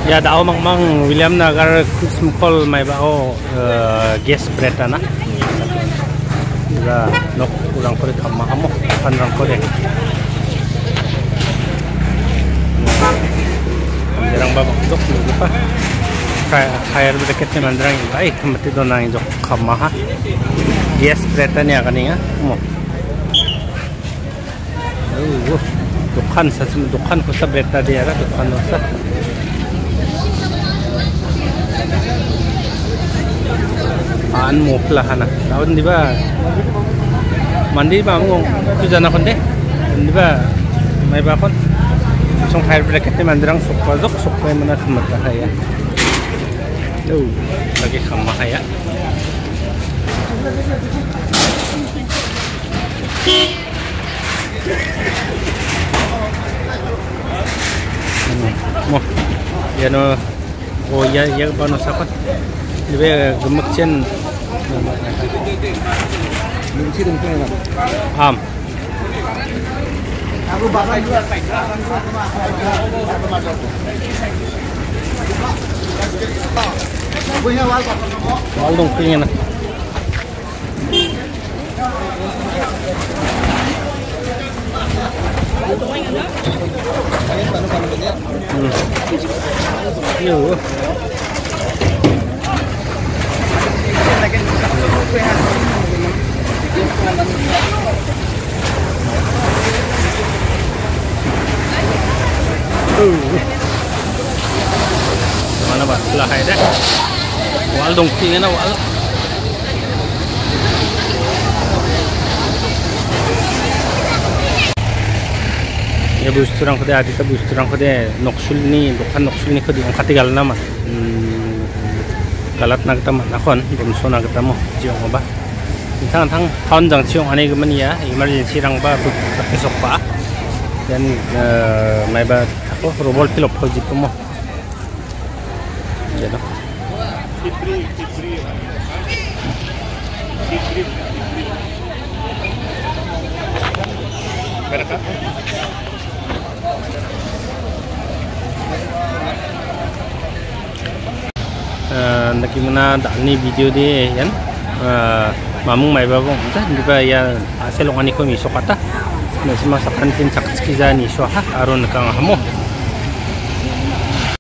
Ya daw mang William Nagar smukol may bao gas breta na. Diba nok kurang ko rin kamahamo kanrang ko rin. Mandirang babak dok di pa. Kaya berdekat ni mandirang baik mati do na indok kamaha. Gas breta niya kaninga mo. Dukan ko sa breta dia lah dukan sa. An muklah na. Tahun di ba? Mandi ba mo tu jana kon de? Di ba? May ba kon? Song fire bracket ni mandirang sukwa mana khamata kaya. Lagi khamma kaya. Mo. Yan o ya ba no sakot? Diba gemek chen am aku bakal juga wal dong pingin na yo mana ba lah hai dah wal dong king na wal ya busturang ko de adita busturang ko de noksul ni ko di ang katigal naman galat na kita nakon bunso na kita mo jiong ba thang thon jang chiong ani ga mania emergency rang ba besok pa dan may ba ako robol pilop ko jipo mo jeno beraka nakimana dani video de yan mamung may babong ta di ba ya aselong ani ko mi sokata na sima sa kantin sakskiza ni so ha aron kang hamo